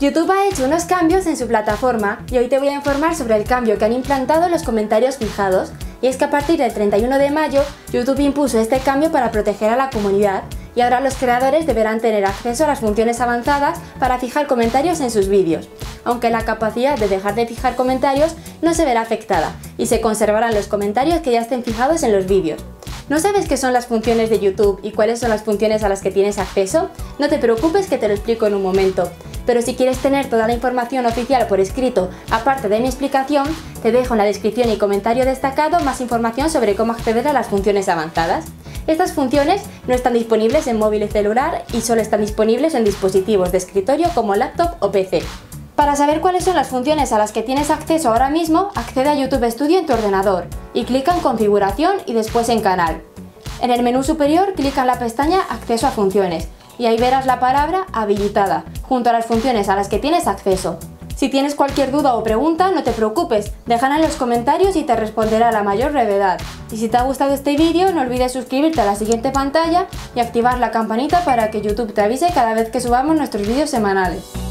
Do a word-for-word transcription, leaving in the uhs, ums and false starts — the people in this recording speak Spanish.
YouTube ha hecho unos cambios en su plataforma y hoy te voy a informar sobre el cambio que han implantado los comentarios fijados. Y es que a partir del treinta y uno de mayo, YouTube impuso este cambio para proteger a la comunidad y ahora los creadores deberán tener acceso a las funciones avanzadas para fijar comentarios en sus vídeos, aunque la capacidad de dejar de fijar comentarios no se verá afectada y se conservarán los comentarios que ya estén fijados en los vídeos. ¿No sabes qué son las funciones de YouTube y cuáles son las funciones a las que tienes acceso? No te preocupes que te lo explico en un momento. Pero si quieres tener toda la información oficial por escrito, aparte de mi explicación, te dejo en la descripción y comentario destacado más información sobre cómo acceder a las funciones avanzadas. Estas funciones no están disponibles en móvil y celular y solo están disponibles en dispositivos de escritorio como laptop o P C. Para saber cuáles son las funciones a las que tienes acceso ahora mismo, accede a YouTube Studio en tu ordenador y clica en Configuración y después en Canal. En el menú superior, clica en la pestaña Acceso a funciones y ahí verás la palabra Habilitada, junto a las funciones a las que tienes acceso. Si tienes cualquier duda o pregunta, no te preocupes, déjala en los comentarios y te responderé a la mayor brevedad. Y si te ha gustado este vídeo, no olvides suscribirte a la siguiente pantalla y activar la campanita para que YouTube te avise cada vez que subamos nuestros vídeos semanales.